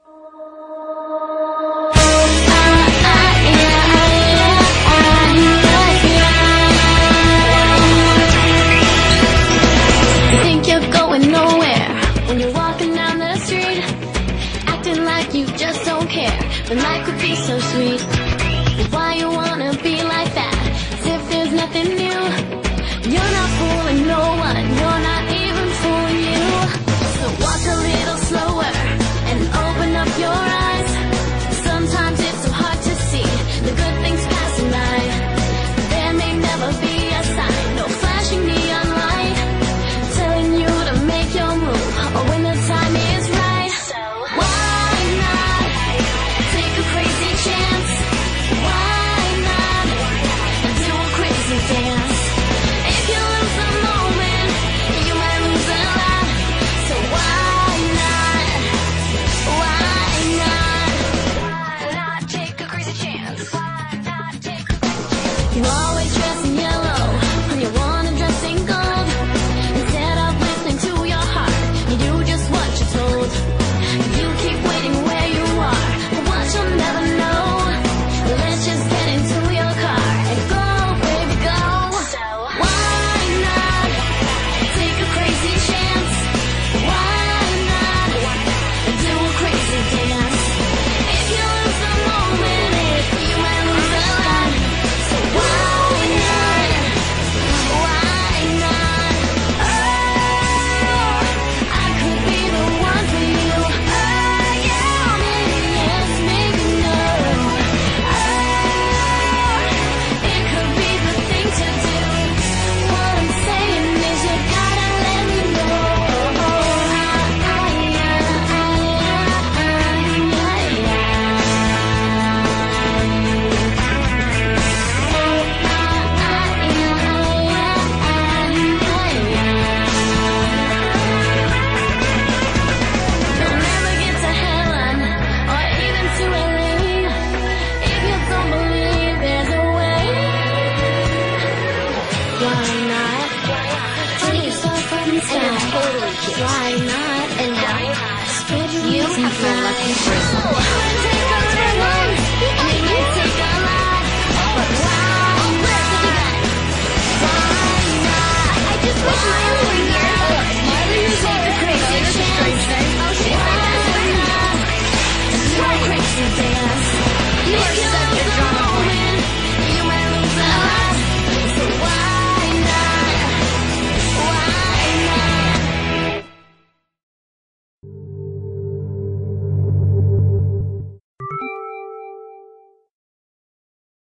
You think you're going nowhere when you're walking down the street, acting like you just don't care, but life could be so sweet. But why you wanna be like that, as if there's nothing new? You're not fooling no one, you're not even fooling you. So walk a little slower and open up your eyes. Sometimes it's so hard to see the good things passing by. There may never be a sign, no flashing neon light telling you to make your move or when the time is right. So why not take a crazy chance? Why not do a crazy dance? If you lose a moment, you might lose a lot. So why not? Why not take a crazy chance? Why not take a crazy chance? You always dress in yellow when you wanna dress in gold. Instead of listening to your heart, you do just what you're told. You keep waiting where you are, but what you'll never know. Let's just get into your car and go, baby, go. So why not take a crazy chance? Why not do a crazy dance? If you lose a moment, you might lose a lot. So why not? Why not? Oh, I could be the one for you. Oh, yeah, maybe yes, maybe no. Oh, it could be the thing to do. What I'm saying is you gotta let me know. You'll never get to heaven or even to LA if you don't believe there's a way. Why not? Take yourself from the sky. Why not? And now spread your wings and fly.